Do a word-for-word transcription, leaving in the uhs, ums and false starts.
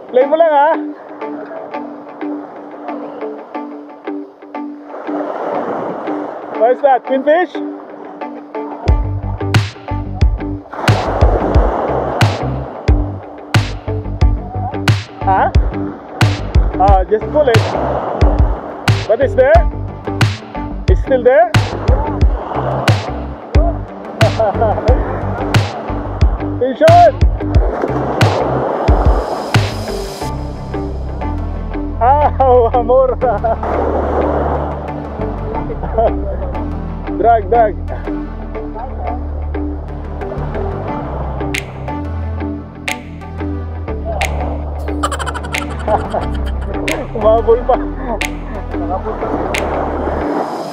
Play mo lang ha. What is that? Queenfish? Huh? Ah, just pull it. But it's there? It's still there? Fish on! Ah, amor! Drag, drag. Umabol pa.